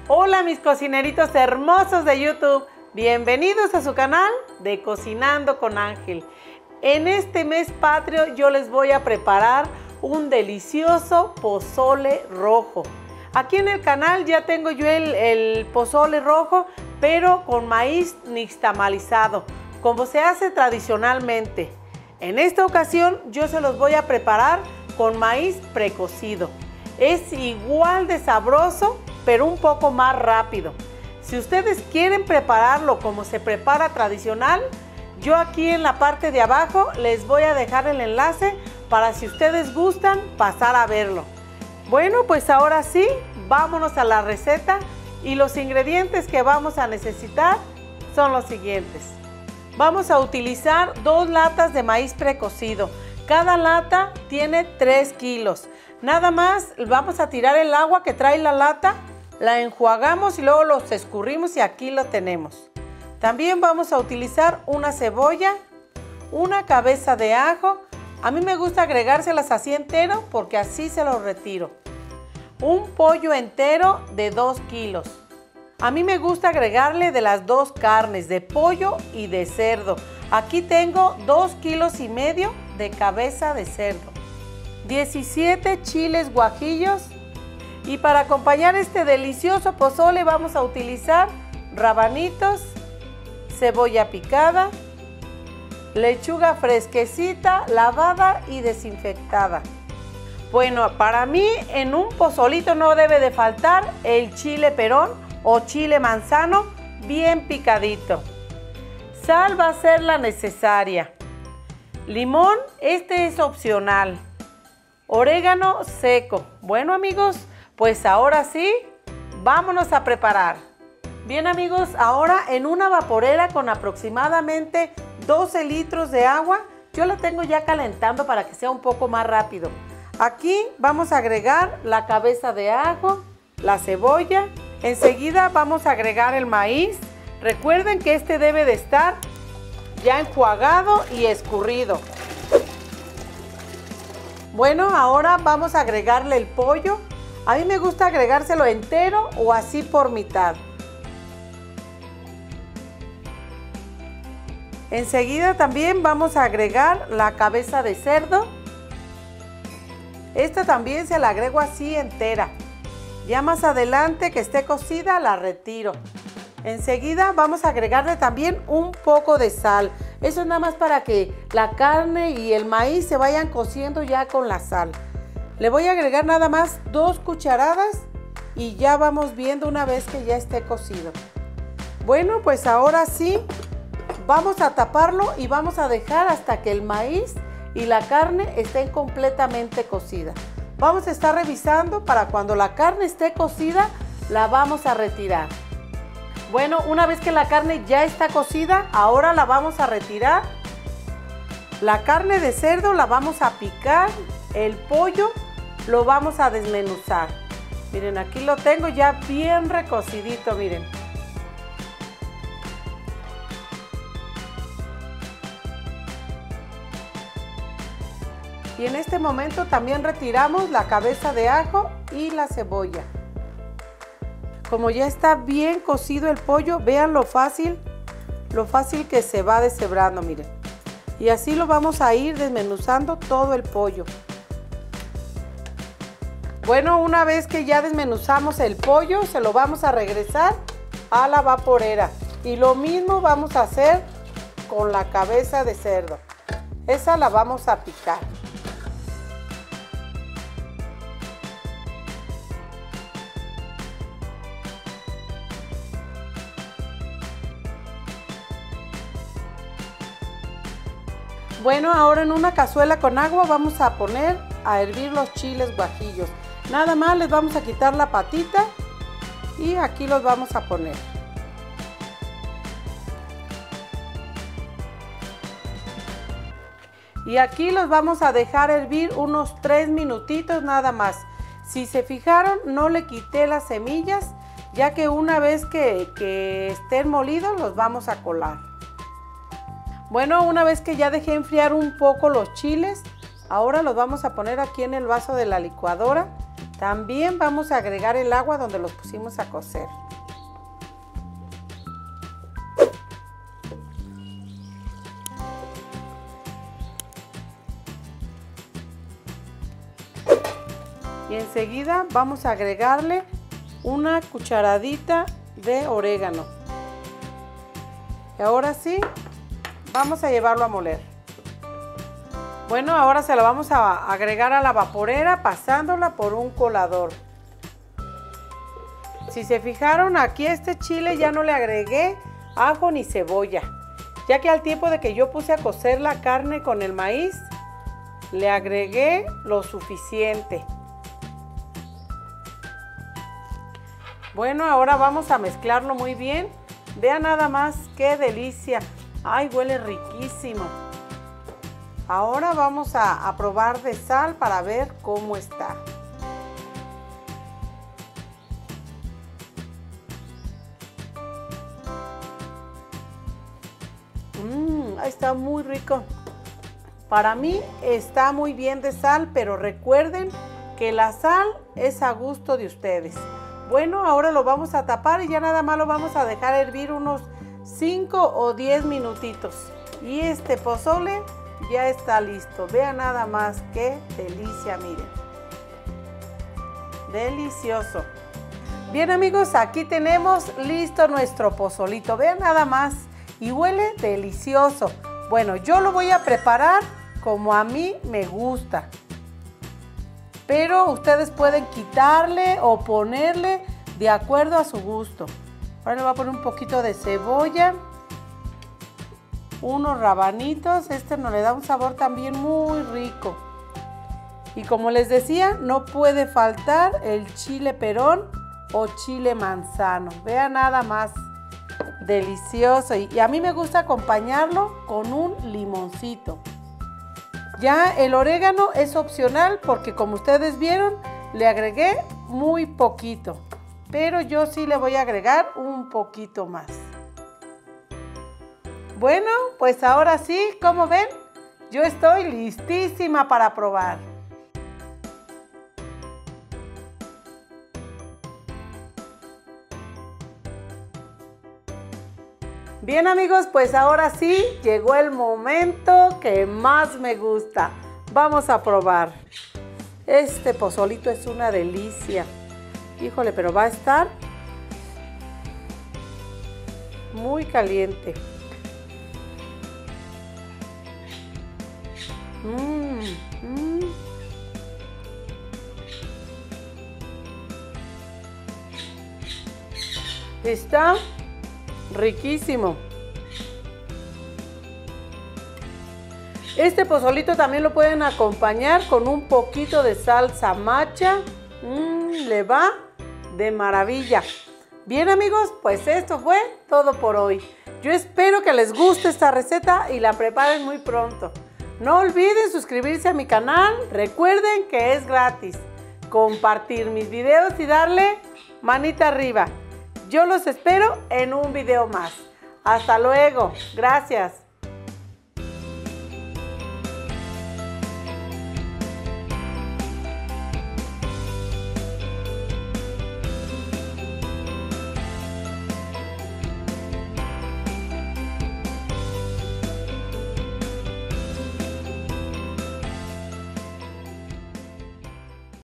Hola mis cocineritos hermosos de YouTube, bienvenidos a su canal de Cocinando con Ángel. En este mes patrio yo les voy a preparar un delicioso pozole rojo. Aquí en el canal ya tengo yo el pozole rojo, pero con maíz nixtamalizado, como se hace tradicionalmente. En esta ocasión yo se los voy a preparar con maíz precocido. Es igual de sabroso, pero un poco más rápido. Si ustedes quieren prepararlo como se prepara tradicional, yo aquí en la parte de abajo les voy a dejar el enlace para si ustedes gustan pasar a verlo. Bueno, pues ahora sí, vámonos a la receta y los ingredientes que vamos a necesitar son los siguientes. Vamos a utilizar 2 latas de maíz precocido. Cada lata tiene 3 kilos. Nada más vamos a tirar el agua que trae la lata, la enjuagamos y luego los escurrimos y aquí lo tenemos. También vamos a utilizar una cebolla, una cabeza de ajo. A mí me gusta agregárselas así entero porque así se los retiro. Un pollo entero de 2 kilos. A mí me gusta agregarle de las 2 carnes, de pollo y de cerdo. Aquí tengo 2,5 kilos de cabeza de cerdo. 17 chiles guajillos. Y para acompañar este delicioso pozole vamos a utilizar rabanitos, cebolla picada, lechuga fresquecita, lavada y desinfectada. Bueno, para mí en un pozolito no debe de faltar el chile perón o chile manzano bien picadito. Sal va a ser la necesaria. Limón, este es opcional. Orégano seco. Bueno amigos, pues ahora sí, vámonos a preparar. Bien amigos, ahora en una vaporera con aproximadamente 12 litros de agua, yo la tengo ya calentando para que sea un poco más rápido. Aquí vamos a agregar la cabeza de ajo, la cebolla. Enseguida vamos a agregar el maíz. Recuerden que este debe de estar ya enjuagado y escurrido. Bueno, ahora vamos a agregarle el pollo. A mí me gusta agregárselo entero o así por mitad. Enseguida también vamos a agregar la cabeza de cerdo. Esta también se la agrego así entera. Ya más adelante que esté cocida la retiro. Enseguida vamos a agregarle también un poco de sal. Eso es nada más para que la carne y el maíz se vayan cociendo ya con la sal. Le voy a agregar nada más 2 cucharadas y ya vamos viendo una vez que ya esté cocido. Bueno, pues ahora sí, vamos a taparlo y vamos a dejar hasta que el maíz y la carne estén completamente cocidas. Vamos a estar revisando para cuando la carne esté cocida, la vamos a retirar. Bueno, una vez que la carne ya está cocida, ahora la vamos a retirar. La carne de cerdo la vamos a picar, el pollo lo vamos a desmenuzar. Miren, aquí lo tengo ya bien recocidito, miren. Y en este momento también retiramos la cabeza de ajo y la cebolla. Como ya está bien cocido el pollo, vean lo fácil que se va deshebrando, miren. Y así lo vamos a ir desmenuzando todo el pollo. Bueno, una vez que ya desmenuzamos el pollo, se lo vamos a regresar a la vaporera. Y lo mismo vamos a hacer con la cabeza de cerdo. Esa la vamos a picar. Bueno, ahora en una cazuela con agua vamos a poner a hervir los chiles guajillos. Nada más les vamos a quitar la patita y aquí los vamos a poner. Y aquí los vamos a dejar hervir unos 3 minutitos nada más. Si se fijaron, no le quité las semillas, ya que una vez que estén molidos los vamos a colar. Bueno, una vez que ya dejé enfriar un poco los chiles, ahora los vamos a poner aquí en el vaso de la licuadora También vamos a agregar el agua donde los pusimos a cocer. Y enseguida vamos a agregarle una cucharadita de orégano. Y ahora sí, vamos a llevarlo a moler. Bueno, ahora se lo vamos a agregar a la vaporera pasándola por un colador. Si se fijaron, aquí a este chile ya no le agregué ajo ni cebolla, ya que al tiempo de que yo puse a cocer la carne con el maíz, le agregué lo suficiente. Bueno, ahora vamos a mezclarlo muy bien. Vean nada más qué delicia. ¡Ay, huele riquísimo! Ahora vamos a probar de sal para ver cómo está. Está muy rico. Para mí está muy bien de sal, pero recuerden que la sal es a gusto de ustedes. Bueno, ahora lo vamos a tapar y ya nada más lo vamos a dejar hervir unos 5 o 10 minutitos. Y este pozole ya está listo. Vean nada más qué delicia, miren. Delicioso. Bien amigos, aquí tenemos listo nuestro pozolito. Vean nada más y huele delicioso. Bueno, yo lo voy a preparar como a mí me gusta. Pero ustedes pueden quitarle o ponerle de acuerdo a su gusto. Ahora le voy a poner un poquito de cebolla, unos rabanitos. Este nos le da un sabor también muy rico. Y como les decía, no puede faltar el chile perón o chile manzano. Vean nada más, delicioso. Y a mí me gusta acompañarlo con un limoncito. Ya el orégano es opcional porque como ustedes vieron, le agregué muy poquito. Pero yo sí le voy a agregar un poquito más. Bueno, pues ahora sí, como ven, yo estoy listísima para probar. Bien amigos, pues ahora sí llegó el momento que más me gusta. Vamos a probar. Este pozolito es una delicia. Híjole, pero va a estar muy caliente. Está riquísimo. Este pozolito también lo pueden acompañar con un poquito de salsa macha. Le va de maravilla. Bien amigos, pues esto fue todo por hoy. Yo espero que les guste esta receta y la preparen muy pronto. No olviden suscribirse a mi canal. Recuerden que es gratis. Compartir mis videos y darle manita arriba. Yo los espero en un video más. Hasta luego. Gracias.